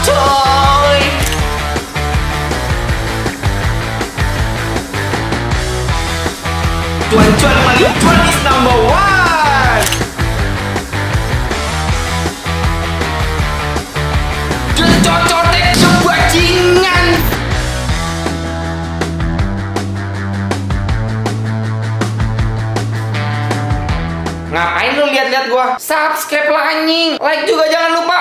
coy. Cuan-cuan paling cuan is number one. Cocotek sebajingan. Ngapain lu lihat-lihat gua? Subscribe lah anjing. Like juga jangan lupa.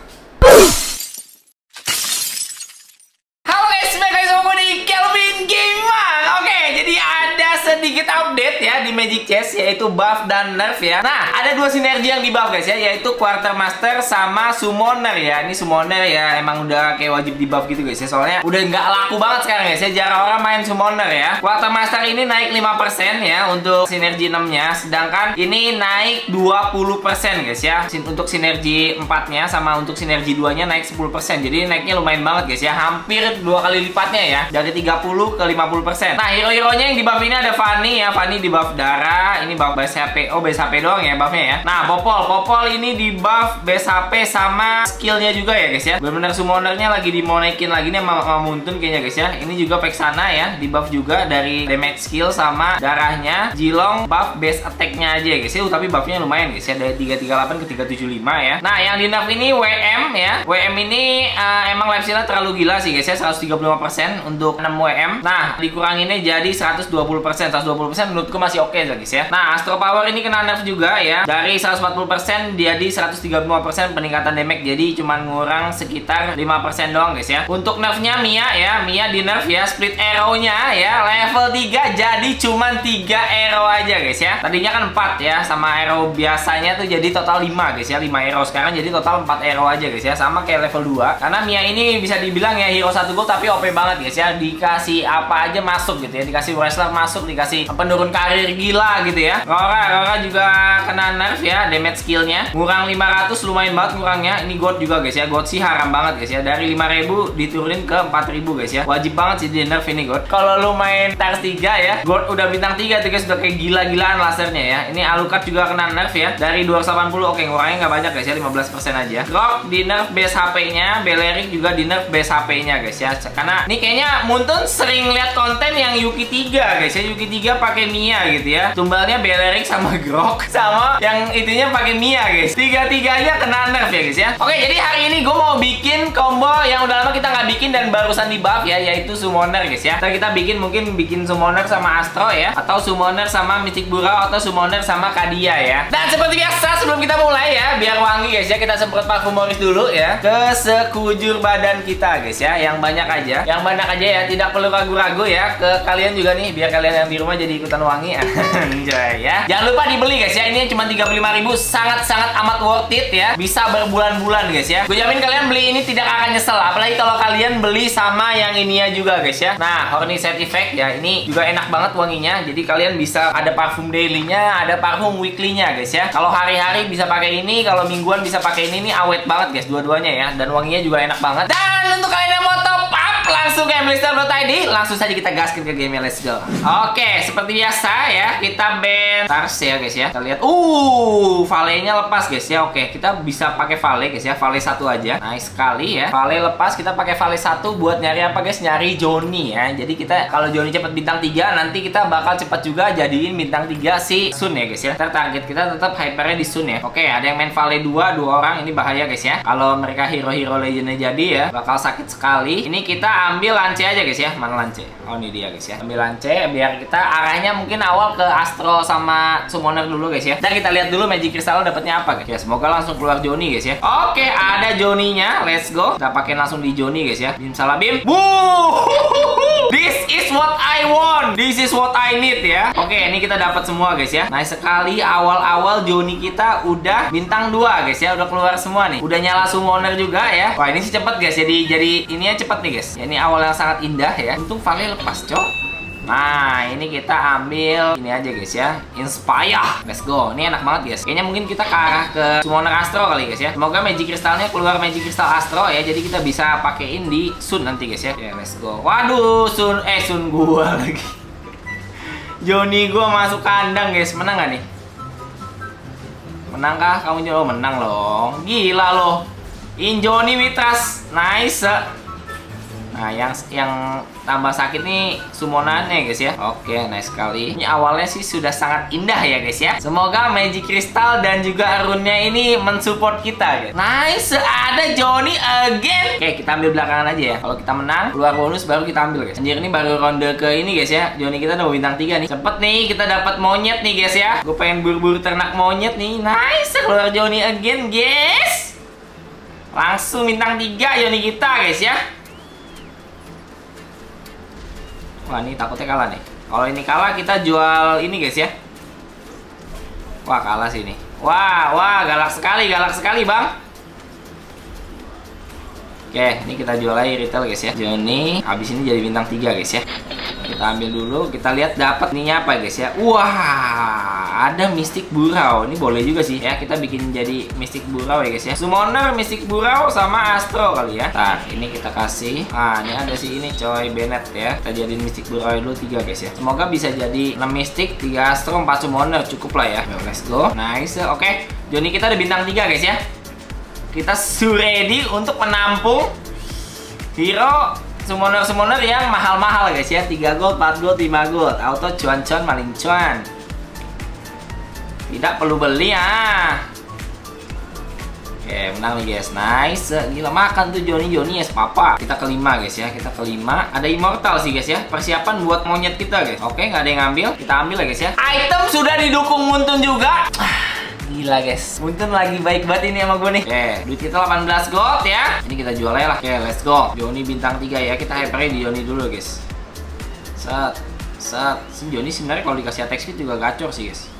Halo guys, balik lagi sama gue di Kelvin Gaming. Oke, jadi ada sedikit update ya di Magic Chess, yaitu buff dan nerf ya. Nah, ada dua sinergi yang di buff guys ya, yaitu Quartermaster sama Summoner ya. Ini Summoner ya, emang udah kayak wajib di buff gitu guys ya. Soalnya udah nggak laku banget sekarang guys ya, jarang orang main Summoner ya. Quartermaster ini naik 5% ya untuk sinergi 6-nya, sedangkan ini naik 20% guys ya. Untuk sinergi 4-nya sama untuk sinergi 2-nya naik 10%. Jadi naiknya lumayan banget guys ya, hampir 2 kali lipatnya ya, dari 30 ke 50%. Nah, hero-heronya yang di buff ini ada Fanny ya. Fanny di buff darah, ini buff base HP. Oh, base HP doang ya buffnya ya. Nah, Popol ini di buff base HP sama skillnya juga ya guys ya. Bener-bener Summonernya lagi dimonekin lagi nih sama Muntun kayaknya guys ya. Ini juga Vexana ya, di buff juga dari damage skill sama darahnya. Jilong buff base attack-nya aja guys ya. Tapi buffnya lumayan guys ya, dari 338 ke 375 ya. Nah, yang di nerf ini WM ya. WM ini emang life steal-nya terlalu gila sih guys ya, 135% untuk 6 WM. Nah, dikuranginnya jadi 120%. 120% menurutku masih oke guys ya. Nah, Astro Power ini kena nerf juga ya. Dari 140% jadi 135% peningkatan damage. Jadi cuma ngurang sekitar 5% doang guys ya. Untuk nerfnya Mia ya. Mia di nerf ya. Split arrow-nya ya level 3 jadi cuma 3 arrow aja guys ya. Tadinya kan 4 ya, sama arrow biasanya tuh jadi total 5 guys ya. 5 arrow, sekarang jadi total 4 arrow aja guys ya. Sama kayak level 2. Karena Mia ini bisa dibilang ya hero 1 gold tapi OP banget guys ya. Dikasih apa aja masuk gitu ya. Dikasih wrestler masuk, dikasih penurun karir gila gitu ya. Rora juga kena nerf ya, damage skillnya ngurang 500, lumayan banget ngurangnya. Ini God juga guys ya. God sih haram banget guys ya, dari 5000 diturunin ke 4000 guys ya. Wajib banget sih di nerf ini God. Kalau lu main Stars 3 ya, God udah bintang 3 tuh guys, udah kayak gila-gilaan lasernya ya. Ini Alucard juga kena nerf ya, dari 280. Oke, ngurangnya nggak banyak guys ya, 15% aja. Rock di nerf base HP-nya, Beleric juga di nerf base HP-nya guys ya. Karena ini kayaknya Muntun sering lihat konten yang Yuki 3 guys ya. Yuki 3 pakai Mia gitu ya. Tumbalnya Beleric sama Grok, sama yang itunya pakai Mia guys. Tiga-tiganya kena nerf ya guys ya. Oke, jadi hari ini gue mau bikin combo yang udah lama kita nggak bikin dan barusan di buff ya, yaitu Summoner guys ya. Kita mungkin bikin Summoner sama Astro ya, atau Summoner sama Mythic Burrow, atau Summoner sama Kadia ya. Dan seperti biasa sebelum kita mulai ya, biar wangi guys ya, kita semprot parfum Morris dulu ya ke sekujur badan kita guys ya. Yang banyak aja ya, tidak perlu ragu-ragu ya. Ke kalian juga nih, biar kalian yang di rumah jadi ikutan wangi. Anjay ya. Jangan lupa dibeli guys ya, ini cuma 35.000, sangat-sangat amat worth it ya. Bisa berbulan-bulan guys ya. Gue jamin kalian beli ini tidak akan nyesel, apalagi kalau kalian beli sama yang ininya juga guys ya. Nah, Horny Set Effect ya, ini juga enak banget wanginya. Jadi kalian bisa ada parfum daily-nya, ada parfum weekly-nya guys ya. Kalau hari-hari bisa pakai ini, kalau mingguan bisa pakai ini. Nih awet banget guys dua-duanya ya, dan wanginya juga enak banget. Dan untuk kalian yang mau top up langsung ke mlstar.id, langsung saja kita gaskin ke game, let's go. Oke, seperti biasa ya, kita ban Stars ya guys ya. Kita lihat, Vale-nya lepas guys ya. Oke, kita bisa pakai Vale guys ya, Vale 1 aja. Nice sekali ya. Vale lepas, kita pakai Vale 1 buat nyari apa guys? Nyari Johnny ya. Jadi kita kalau Johnny cepet bintang 3, nanti kita bakal cepat juga jadiin bintang 3 si Sun ya guys ya. Target kita tetap hypernya di Sun ya. Oke, ada yang main Vale 2 orang, ini bahaya guys ya. Kalau mereka hero-hero legendnya jadi ya, bakal sakit sekali. Ini kita ambil lance aja guys ya. Mana lance? Oh, ini dia guys ya. Ambil lance biar kita arahnya mungkin awal ke Astro sama Summoner dulu guys ya. Dan kita lihat dulu Magic Crystal dapatnya apa guys ya. Semoga langsung keluar Johnny guys ya. Oke, ada Johnny-nya. Let's go. Kita pakai langsung di Johnny guys ya. Bim salah bim. This is what I want. This is what I need ya. Oke, ini kita dapat semua guys ya. Nice sekali, awal-awal Johnny kita udah bintang 2 guys ya. Udah keluar semua nih. Udah nyala Summoner juga ya. Wah, ini sih cepet guys. Jadi ininya cepet nih guys. Ya, ini awal yang sangat indah ya. Untung Vale lepas cok. Nah, ini kita ambil ini aja guys ya, Inspire. Let's go. Ini enak banget guys. Kayaknya mungkin kita ke arah ke Summoner Astro kali guys ya. Semoga Magic Crystalnya keluar Magic Crystal Astro ya. Jadi kita bisa pakein di Sun nanti guys ya. Ya, let's go. Waduh, Sun gua lagi. Johnny gua masuk kandang guys. Menang gak nih? Menang kah? Kamu menang loh. Gila loh. Injoni Mitras. Nice. Nah, yang tambah sakit nih summonannya guys ya. Oke, nice sekali. Ini awalnya sih sudah sangat indah ya guys ya. Semoga Magic Crystal dan juga runnya ini mensupport kita guys. Nice, ada Johnny again. Oke, kita ambil belakangan aja ya. Kalau kita menang, keluar bonus baru kita ambil guys. Anjir, ini baru ronde ke ini guys ya. Johnny kita udah bintang 3 nih. Cepet nih, kita dapat monyet nih guys ya. Gue pengen buru-buru ternak monyet nih. Nice, keluar Johnny again guys. Langsung bintang 3 Johnny kita guys ya. Wah, ini takutnya kalah nih. Kalau ini kalah kita jual ini guys ya. Wah, kalah sih ini. Wah, galak sekali bang. Oke, ini kita jual aja retail guys ya. Johnny, habis ini jadi bintang 3 guys ya. Kita ambil dulu, kita lihat dapat ininya apa guys ya. Wah, ada Mystic Burrow. Ini boleh juga sih ya, kita bikin jadi Mystic Burrow ya guys ya. Summoner, Mystic Burrow sama Astro kali ya. Nah, ini kita kasih. Nah, ini ada si ini coy, Bennett ya. Kita jadiin Mystic Burrow dulu 3 guys ya. Semoga bisa jadi 6 Mystic, 3 Astro, 4 Summoner, cukup lah ya. Yo, let's go. Nice. Oke, Johnny kita ada bintang 3 guys ya. Kita ready untuk menampung hero summoner yang mahal-mahal guys ya. 3 gold, 4 gold, 5 gold. Auto cuan-cuan maling cuan. Tidak perlu beli ya. Oke, menang nih guys. Nice. Gila, makan tuh Johnny yes papa. Kita kelima guys ya. Kita kelima. Ada immortal sih guys ya. Persiapan buat monyet kita guys. Oke, nggak ada yang ngambil. Kita ambil lah guys ya. Item sudah didukung Muntun juga. Gila guys, Muntun lagi baik banget ini sama gue nih. Oke, duit kita 18 gold ya. Ini kita jual aja lah. Oke, let's go. Johnny bintang 3 ya. Kita hyper di Johnny dulu guys. Set. Si Johnny sebenarnya kalau dikasih attack speed juga gacor sih guys.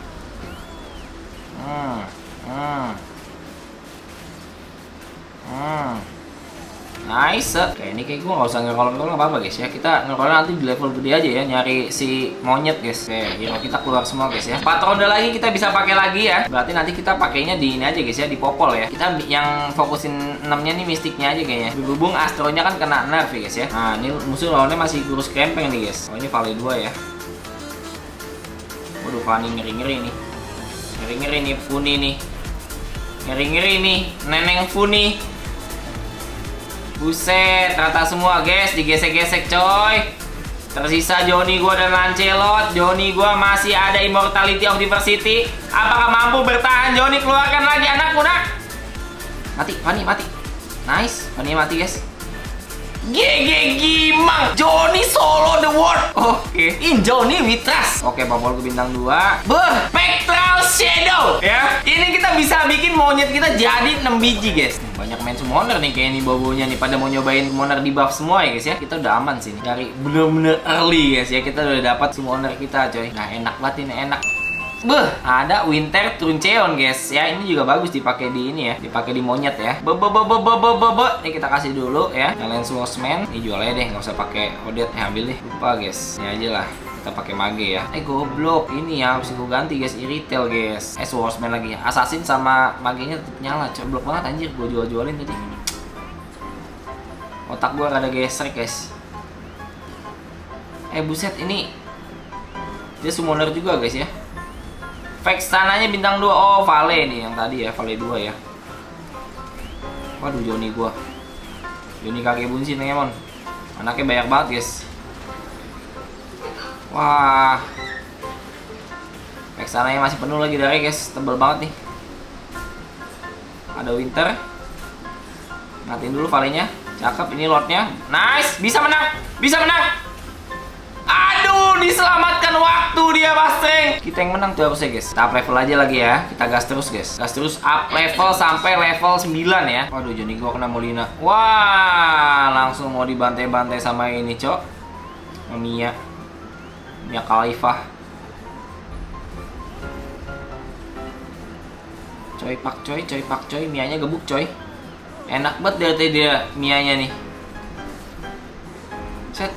Nice. Oke, ini kayak gue nggak usah ngerolong apa-apa guys ya. Kita ngerolong nanti di level gede aja ya, nyari si monyet guys. Oke, hero kita keluar semua guys ya. 4 ronde lagi kita bisa pakai lagi ya. Berarti nanti kita pakainya di ini aja guys ya, di popol ya. Kita yang fokusin 6-nya nih mistiknya aja kayaknya. Berhubung Astronya kan kena nerf ya guys ya. Nah, ini musuh lawannya masih kurus krempeng nih guys. Oh, ini Valley 2 ya. Waduh, Fanny ngeri-ngeri nih. Ngeri-ngeri nih Funi nih. Ngeri-ngeri nih Neneng Funi. Buset, rata semua guys, digesek-gesek coy. Tersisa Johnny gua dan Lancelot. Johnny gua masih ada Immortality of Diversity. Apakah mampu bertahan Johnny? Keluarkan lagi anakku nak. Mati, Fanny mati. Nice, Fanny mati guys. GG Gimang, Johnny solo the world. Oke, in Johnny we trust. Oke, popol ke bintang 2. Spectral Shadow ya. Ini kita bisa bikin monyet kita jadi 6 biji guys. Banyak main summoner nih kayak ini bobonya nih, pada mau nyobain summoner di buff semua ya guys ya. Kita udah aman sih nih. Dari bener-bener early guys ya. Kita udah dapat summoner kita coy. Nah, enak banget ini, enak. Ada Winter Truncheon guys ya. Ini juga bagus dipakai di ini ya, dipakai di monyet ya. Ini kita kasih dulu ya. Nyalain Swordsman. Ini jual aja deh, nggak usah pakai Odet. Ambil deh, lupa guys. Ini aja lah. Kita pakai mage ya. Goblok. Ini ya harus gue ganti guys. Retail guys. Swordsman lagi. Assassin sama magenya tetap nyala. Coblok banget anjir. Gue jual-jualin tadi. Otak gue rada gesrek guys. Buset, ini dia summoner juga guys ya. Vex tanahnya bintang 2. Oh, Vale nih yang tadi ya, Vale 2 ya. Waduh, Johnny gua. Johnny kakek bunsin nih, Mon. Anaknya banyak banget, guys. Wah. Vex tanahnya masih penuh lagi dari guys, tebel banget nih. Ada Winter. Matiin dulu Vale-nya. Cakep, ini Lordnya. Nice, bisa menang. Bisa menang. Aduh, diselamatkan waktu dia Bastreng. Kita yang menang tuh harusnya guys. Kita up level aja lagi ya. Kita gas terus guys. Gas terus up level sampai level 9 ya. Waduh, Johnny gua kena Molina. Wah, langsung mau dibantai-bantai sama ini, Cok. Mia Khalifah. Coy pak coy. Mianya gebuk coy. Enak banget dari dia Mianya nih. Set.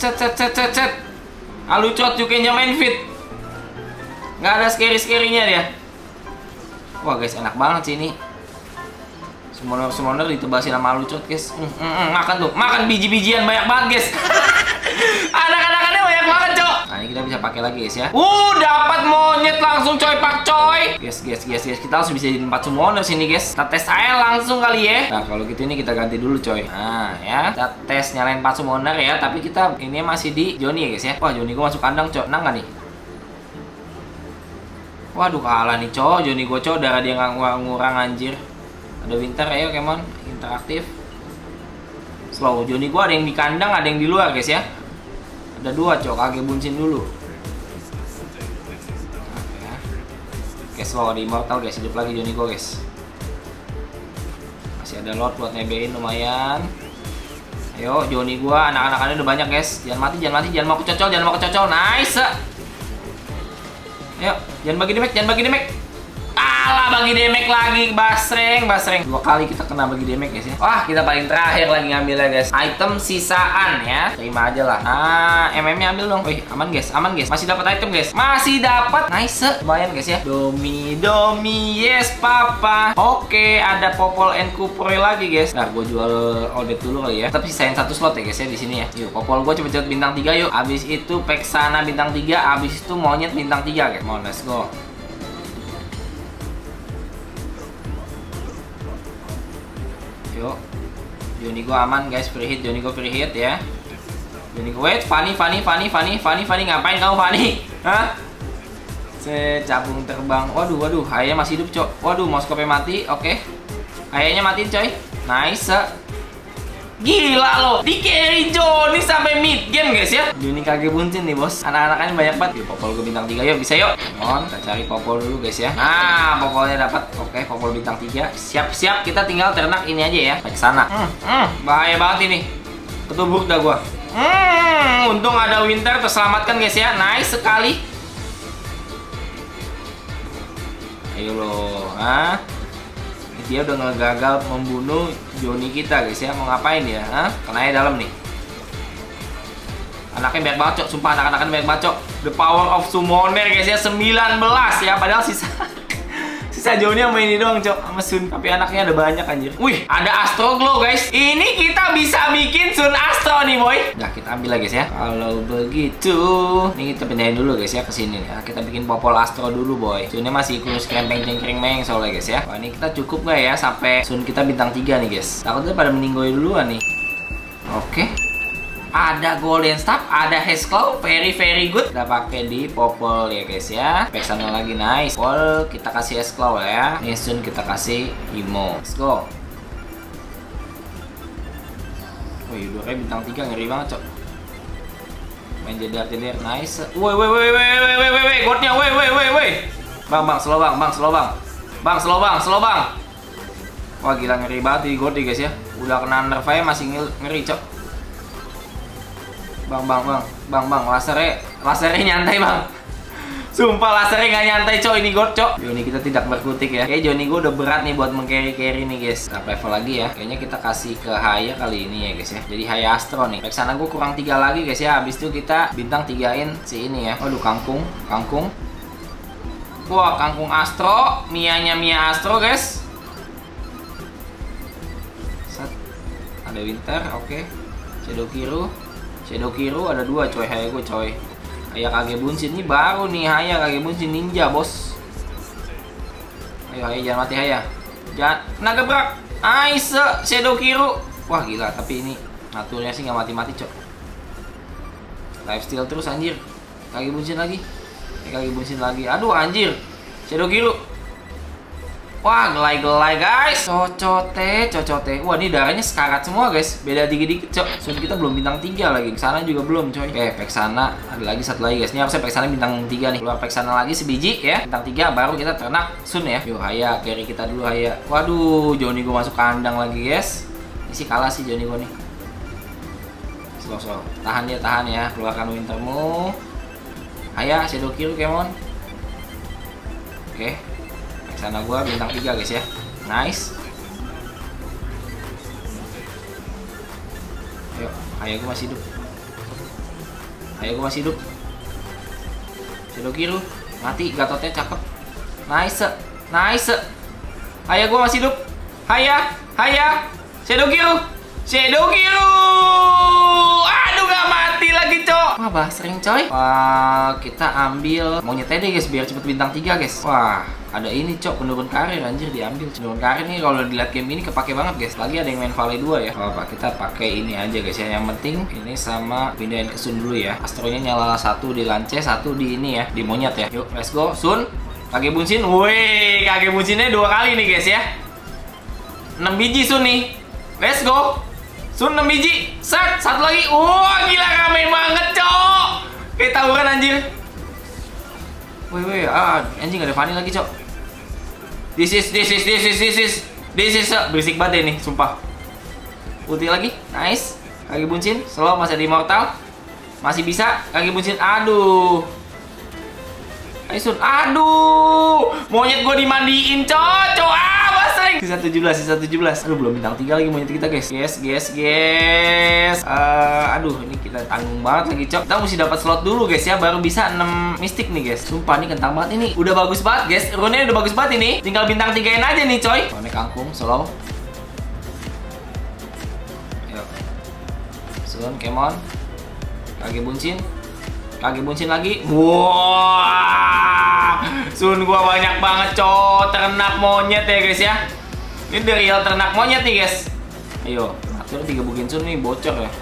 Alucot juga main fit. Nggak ada scary-scary-nya dia. Wah guys, enak banget sih ini. Summoner ditebasin sama Alucot guys. Makan tuh, makan biji-bijian banyak banget guys. Anak-anakannya banyak banget cok. Nah, ini kita bisa pakai lagi guys ya. Dapat monyet langsung coy pak coy. Guys, kita harus bisa jadi 4 summoner sini guys. Kita tes aja langsung kali ya. Nah kalau gitu ini kita ganti dulu coy. Nah ya, kita tes nyalain 4 summoner ya. Tapi kita ini masih di Johnny ya guys ya. Wah Johnny gue masuk kandang coy. Menang gak nih? Waduh kalah nih coy. Johnny gue coy, darah dia nggak ngurang anjir. Ada Winter, ayo Kemon, interaktif. Slow, Johnny gue ada yang di kandang, ada yang di luar guys ya. Ada 2 coy, kage bunsin dulu. Oke, slow, ada immortal guys, hidup lagi Johnny gue guys. Masih ada lot buat nebein lumayan. Ayo Johnny gue, anak-anakannya udah banyak guys. Jangan mati, jangan mau kecocol, nice. Ayo, jangan bagi damage. Alah, bagi damage lagi, basreng. 2 kali kita kena bagi damage guys ya. Wah, kita paling terakhir lagi ngambilnya guys. Item sisaan ya. Terima aja lah. Nah, MM-nya ambil dong. Wih, aman guys. Masih dapat item guys. Masih dapat. Nice. Lumayan guys ya. Domi, yes papa. Oke, ada Popol and Kuproy lagi guys. Nah, gue jual Odet dulu kali ya. Tapi sisain 1 slot ya guys ya di sini ya. Yuk, Popol gue cepet-cepet bintang 3 yuk. Abis itu Peksana bintang 3, abis itu Monyet bintang 3 guys. Mau let's go. Yuk, Johnny gue aman guys, free hit ya. Johnny gue, wait, Fanny, ngapain kamu Fanny? Hah? Cabung terbang, waduh, ayahnya masih hidup cok. Waduh, mouse-kopnya mati, oke. Ayahnya matiin coy, nice. Gila loh, di carry Johnny sampai mid game guys ya. Johnny kage buntin nih bos, anak-anaknya banyak banget. Yuk, Popol gue bintang 3 yuk, bisa yuk. Come on, kita cari Popol dulu guys ya. Nah, Popolnya dapat. Oke, Popol bintang 3. Siap, kita tinggal ternak ini aja ya. Baik sana. Bahaya banget ini. Ketubuk dah gua. Untung ada Winter terselamatkan guys ya. Nice sekali. Ayo loh, dia udah ngegagal membunuh Johnny kita guys ya. Mau ngapain dia? Kenanya dalam nih. Anaknya banyak banget cok. Sumpah anak-anaknya banyak banget cok. The power of summoner guys ya. 19 ya. Padahal sisa Johnny sama ini doang cok. Sama Sun. Tapi anaknya ada banyak anjir. Wih, ada Astro Glow guys. Ini kita bisa bikin Sun Astro nih boy. Nah kita ambil lagi guys ya. Kalau begitu, ini kita pindahin dulu guys ya ke sini. Nah, kita bikin Popol Astro dulu boy. Sunnya masih kurus krempeng soalnya guys ya. Wah ini kita cukup nggak ya sampai Sun kita bintang 3 nih guys. Takutnya pada meninggoy duluan nih. Oke. Ada Golden Staff, ada Hexclaw, very good. Kita pakai di Popol ya guys ya. Peksana lagi nice. Popol kita kasih Hexclaw ya. Sun kita kasih Imo. Let's go. Wih, Udornya bintang 3 ngeri banget cok. Main jedar nice. Woi, godnya, woi. Bang, slow bang. Wah gila ngeri banget di god guys ya. Udah kena nerf aja masih ngeri cok. Bang, lasernya nyantai bang. Sumpah lasernya nggak nyantai cok, ini god cok. Johnny kita tidak berkutik ya. Kayak Johnny gue udah berat nih buat meng-carry nih guys. Nah level lagi ya. Kayaknya kita kasih ke Haya kali ini ya guys ya. Jadi Haya Astro nih. Peksana gue kurang 3 lagi guys ya. Habis itu kita bintang 3-in si ini ya. Waduh kangkung. Wah kangkung Astro. Mianya Mia Astro guys. Ada Winter, oke. Shadow Kiru ada 2 coy. Haya gue coy. Haya kage bunsin ini baru nih. Haya kage bunsin ninja bos. Ayo Haya jangan mati Haya. Jangan kena gebrak. Nice Shadow Kiru. Wah gila tapi ini naturnya sih nggak mati cok. Lifesteal terus anjir. Kage bunsin lagi. Aduh anjir. Shadow Kiru. Wah, gelai guys. Cocote. Wah, ini darahnya sekarat semua guys. Beda dikit-dikit, cok. Sun kita belum bintang 3 lagi. Kesana juga belum, coy. Oke, Peksana ada lagi 1 lagi guys. Ini harusnya Peksana bintang 3 nih. Keluar Peksana lagi sebiji ya. Bintang 3 baru kita ternak Sun ya. Yuk, Haya carry kita dulu Haya. Waduh, Johnny gue masuk kandang lagi, guys. Ini sih kalah sih Johnny gue nih. Slow. Tahan ya. Keluarkan Wintermu. Haya, Shadow Kiru, Kemon. Oke. Sana gua bintang 3 guys ya. Nice. Ayo, Haya gua masih hidup. Shadow Kiru mati, Gatotnya cakep. Nice. Haya gua masih hidup. Haya. Shadow Kiru. Aduh gak mati lagi. lagi, Cok. Wah, basreng, coy. Wah, kita ambil monyetnya deh, guys, biar cepet bintang 3, guys. Wah, ada ini, Cok, penurun karir, anjir, diambil. Penurun karir nih kalau dilihat game ini kepake banget, guys. Lagi ada yang main Valley 2 ya. Apa kita pakai ini aja, guys ya. Yang penting ini sama pindahin ke Sun dulu ya. Astronya nyala satu di lance, satu di ini ya, di monyet ya. Yuk, let's go. Sun, Kage Bunshin. Wih, Kage Bunshinnya 2 kali nih, guys ya. 6 biji Sun nih. Let's go. Sun 6 biji. Set, satu lagi. Wah, gila rame banget, Cok. Kayak tawuran anjir. Wih, anjing ada Fanny lagi, Cok. This is berisik banget ini, sumpah. Ulti lagi, nice. Kage Bunshin, slow, masih ada immortal. Masih bisa, Kage Bunshin, aduh. Ayo Sun, aduh. Monyet gua dimandiin, Cok. Basreng. Sisa 17. Aduh, belum bintang 3 lagi monyet kita, guys. Yes. Aduh, ini kita tanggung banget lagi, Cok. Kita mesti dapat slot dulu, guys ya, baru bisa 6 mistik nih, guys. Sumpah, ini kentang banget ini. Udah bagus banget, guys. Rune udah bagus banget ini. Tinggal bintang 3-in aja nih, coy. Ini kangkung, slow. Ayo. Sun, Kemon. Kage Bunshin lagi. Wah, Sun gua banyak banget, Cok. Ternak monyet ya, guys ya. Ini dari real ternak monyet nih, guys. Ayo, atur 3 bugin Sun nih bocor ya.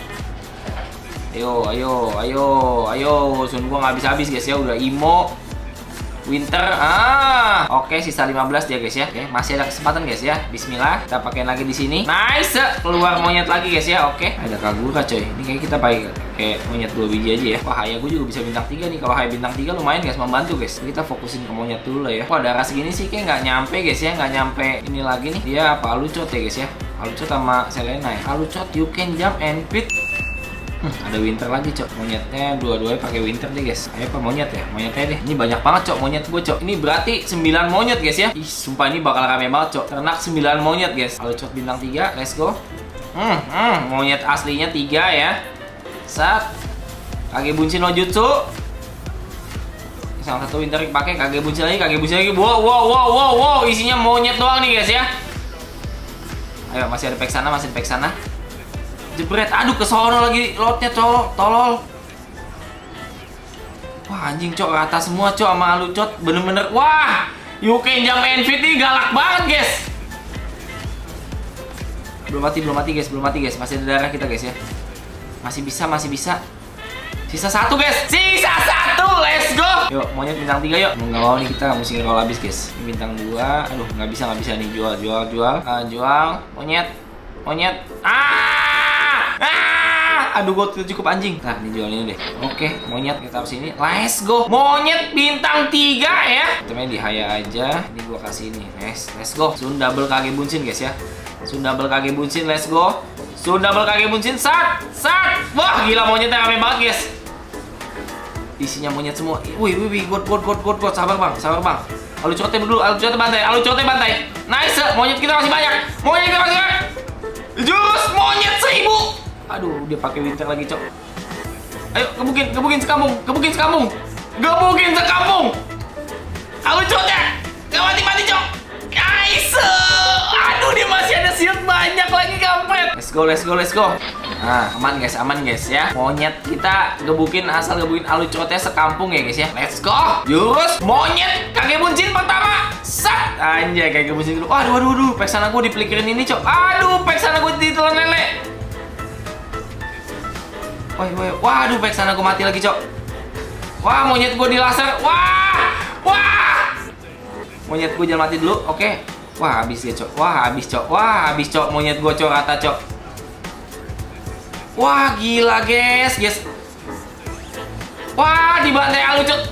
Ayo. Sun gua nggak habis-habis, guys ya. Udah imo. Winter, oke, sisa 15 dia, guys ya. Oke, masih ada kesempatan, guys ya. Bismillah, kita pakai lagi di sini. Nice, keluar monyet lagi, guys ya. Oke, ada Kagura, coy. Ini kayak kita pakai monyet 2 biji aja ya. Wah, Haya gue juga bisa bintang 3 nih. Kalau Haya bintang 3 lumayan, guys, membantu, guys. Kita fokusin ke monyet dulu lah ya. Wah, darah segini sih kayak nggak nyampe, guys ya. Nggak nyampe ini lagi nih. Dia apa, Alucot ya, guys ya. Alucot sama Selena ya. Alucot, you can jump and fit. Ada Winter lagi, Cok. Monyetnya dua-duanya pakai Winter deh, guys. Ayo apa monyet ya? Monyetnya deh. Ini banyak banget, Cok, monyet gue, Cok. Ini berarti 9 monyet, guys ya. Ih, sumpah ini bakal rame banget, Cok. Ternak 9 monyet, guys. Alucot bintang 3, let's go. Monyet aslinya 3 ya. Sat. Kage Bunshin no jutsu. Salah satu Winter pakai Kage Bunshin lagi. Wow. Isinya monyet doang nih, guys ya. Ayo, masih ada pack sana. Jebret, aduh kesono lagi lotnya, Cok, tolol. Wah, anjing, Cok, rata semua, Cok, sama Alucot. Bener-bener, wah, you can jump and fit ini galak banget, guys. Belum mati, guys. Masih ada darah kita, guys ya. Masih bisa. Sisa 1, guys. Let's go. Yuk, monyet bintang 3 yuk. Nggak mau nih, kita mesti nge-roll habis, guys. Ini bintang 2. Aduh, nggak bisa nih. Jual. Jual. Monyet. Aduh, gue cukup anjing. Nah, ini jual ini deh. Oke, monyet kita harus ini. Let's go. Monyet bintang 3 ya. Kita main di Haya aja. Ini gue kasih ini. Let's go. Sun double Kage Bunshin, guys ya. Sun double Kage Bunshin, let's go. Sun double Kage Bunshin, sat. Wah, gila monyetnya rame banget, guys. Isinya monyet semua. Wih, god. Sabar bang. Alucotnya dulu, Alucotnya bantai. Nice, monyet kita masih banyak. Jurus monyet 1000. Aduh, dia pakai Winter lagi, Cok. Ayo, gebukin sekampung. Alucotnya gak mati, Cok. Nice. Aduh, dia masih ada shield banyak lagi, kampret. Let's go. Nah, aman guys ya. Monyet kita asal gebukin Alucotnya sekampung ya, guys ya. Let's go. Jurus monyet Kage Bunshin pertama. Sat. Anjay, Kage Bunshin dulu. Aduh, pack sana gue dipelikirin ini, Cok. Aduh, pack sana gue ditelan lele. Waduh, pack sana gue mati lagi, Cok. Wah, monyet gue di laser. Wah. Monyet gue jangan mati dulu. Oke. Wah, habis ya, Cok. Habis, Cok. Monyet gue, Cok, rata, Cok. Wah, gila, guys. Wah, dibantai Alucot.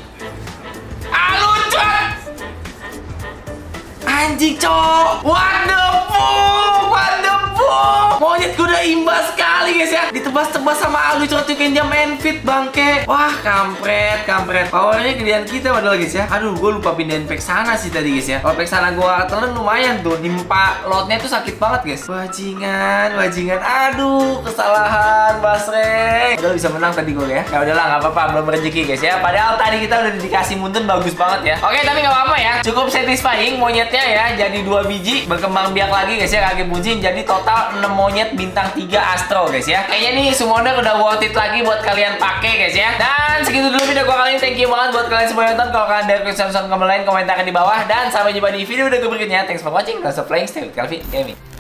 Anjing, Cok. What the fuck? Monyet gue udah imbas sekali, guys ya. Ditebas-tebas sama Alucot tuh kenja main fit, bangke. Wah, kampret. Powernya gedean kita padahal, guys ya. Aduh, gue lupa pindahin pack sana sih tadi, guys ya. Kalau pack sana gue telan lumayan tuh. Nimpa lotnya tuh sakit banget, guys. Bajingan. Aduh, kesalahan, basreng. Udah bisa menang tadi gue ya. Ya udahlah, nggak apa-apa, belum rezeki, guys ya. Padahal tadi kita udah dikasih muntun bagus banget ya. Oke, tapi nggak apa-apa ya. Cukup satisfying monyetnya ya. Jadi 2 biji berkembang biak lagi, guys ya, Kage Bunshin. Jadi total 6 monyet bintang 3 Astro, guys ya. Kayaknya nih summoner udah worth it lagi buat kalian pakai guys ya. Dan segitu dulu video gua kali ini. Thank you banget buat kalian semua yang nonton. Kalau kalian ada question komen lain, komentarkan di bawah. Dan sampai jumpa di video berikutnya. Thanks for watching. Don't stop playing. Stay with Calvin Gaming.